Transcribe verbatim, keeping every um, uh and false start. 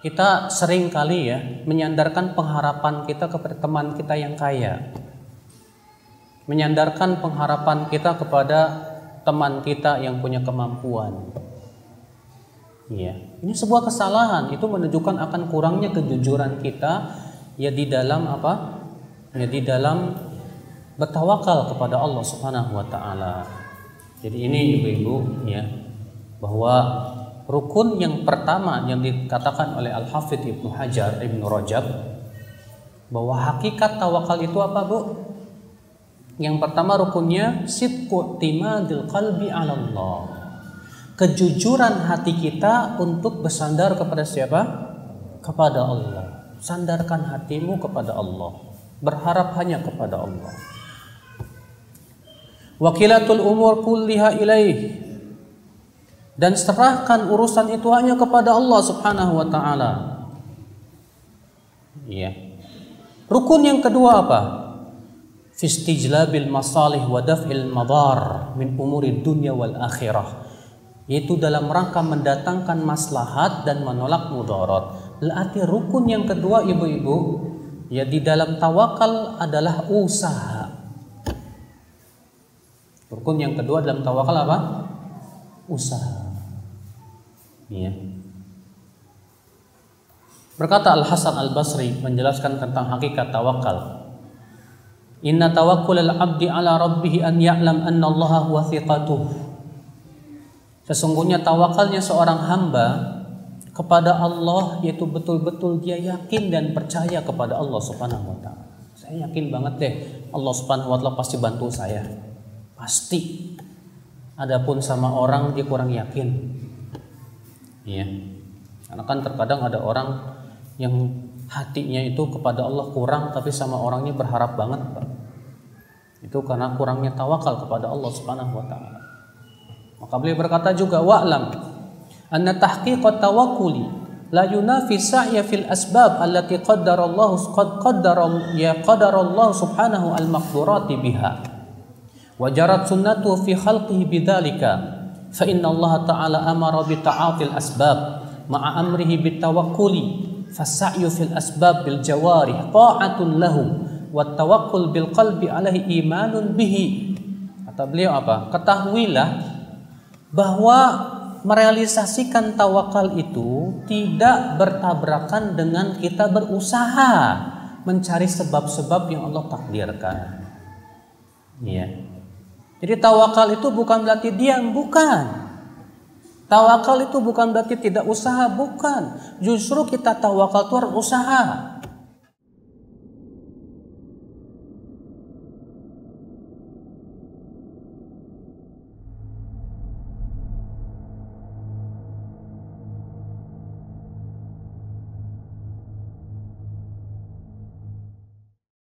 kita sering kali ya menyandarkan pengharapan kita kepada teman kita yang kaya, menyandarkan pengharapan kita kepada teman kita yang punya kemampuan. Ya, ini sebuah kesalahan. Itu menunjukkan akan kurangnya kejujuran kita ya di dalam apa? Ya di dalam bertawakal kepada Allah Subhanahu wa taala. Jadi ini ibu-ibu ya, bahwa rukun yang pertama yang dikatakan oleh Al-Hafidz Ibnu Hajar Ibnu Rajab, bahwa hakikat tawakal itu apa, Bu? Yang pertama rukunnya sidqu timadil qalbi 'ala Allah. Kejujuran hati kita untuk bersandar kepada siapa? Kepada Allah. Sandarkan hatimu kepada Allah. Berharap hanya kepada Allah. Wakilatul umur kulliha ilaih, dan serahkan urusan itu hanya kepada Allah Subhanahu wa taala. Iya. Rukun yang kedua apa? Fistijlabil masalih wa daf'il madar min umuri dunya wal akhirah, yaitu dalam rangka mendatangkan maslahat dan menolak mudarat. Berarti rukun yang kedua ibu-ibu ya di dalam tawakal adalah usaha. Rukun yang kedua dalam tawakal apa? Usaha. Ya. Berkata Al-Hasan Al-Basri menjelaskan tentang hakikat tawakal. Inna tawakkul al-'abdi 'ala rabbih an ya'lam anna Allah huwa thiqatuh. Sesungguhnya tawakalnya seorang hamba kepada Allah yaitu betul-betul dia yakin dan percaya kepada Allah Subhanahu wa taala. Saya yakin banget deh Allah Subhanahu wa taala pasti bantu saya. Pasti. Adapun sama orang dia kurang yakin. Iya. Karena kan terkadang ada orang yang hatinya itu kepada Allah kurang tapi sama orangnya berharap banget, Pak. Itu karena kurangnya tawakal kepada Allah Subhanahu wa taala. Maka beliau berkata juga wa'lam anna tahqiqat tawakkuli la yunafi sa'ya fil asbab allati qaddara Allah qad qaddara ya qaddara Allah Subhanahu al-maqdurati biha. Wajarat sunnatu fi khalqihi bidzalika fa inna Allah ta'ala amara bi ta'atil asbab ma'a amrihi bit tawakkuli fasa'yu fil asbab bil jawarih ta'atun lahu wat tawakkul bil qalbi alaihi imanun bihi. Kata beliau apa? Ketahuilah bahwa merealisasikan tawakal itu tidak bertabrakan dengan kita berusaha mencari sebab-sebab yang Allah takdirkan. Iya. Jadi tawakal itu bukan berarti diam, bukan. Tawakal itu bukan berarti tidak usaha, bukan. Justru kita tawakal itu harus usaha.